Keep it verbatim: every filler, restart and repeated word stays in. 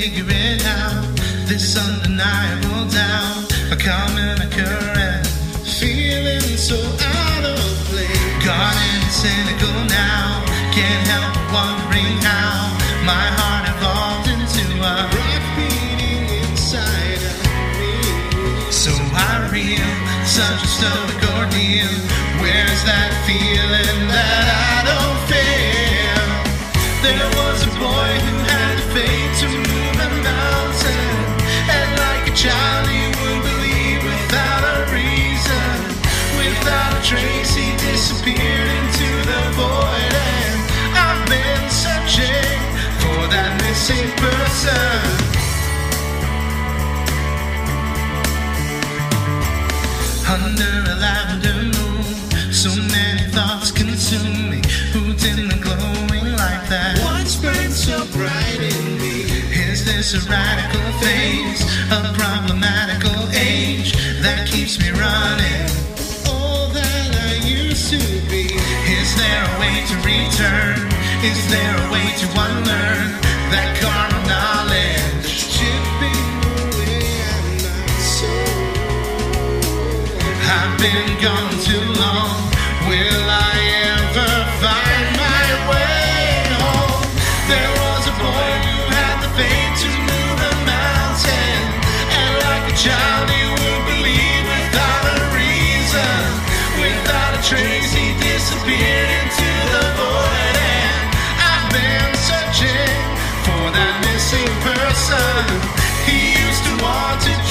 figure it out. This undeniable doubt, a common occurrence, feeling so out of place. Guarded and cynical now, can't help but wondering how my heart evolved into a rock beating inside of me. So I reel, such a stoic ordeal. Where's that feeling that I don't feel? There was a boy who had the faith to move a mountain, and like a child he would believe without a reason. Without a trace he disappeared into the void, and I've been searching for that missing person. Under a lavender moon, so many thoughts consume me. Who's in the glowing like that? What's burned so bright in me? Is this a radical phase, a problematical age that keeps me running? All that I used to be. Is there a way to return? Is there a way to unlearn that carnal knowledge? Chipping away at my soul. I've been gone too long. Will I ever find my way home? There was a boy who had the faith to move a mountain, and like a child he would believe without a reason. Without a trace he disappeared into the void, and I've been searching for that missing person. He used to want to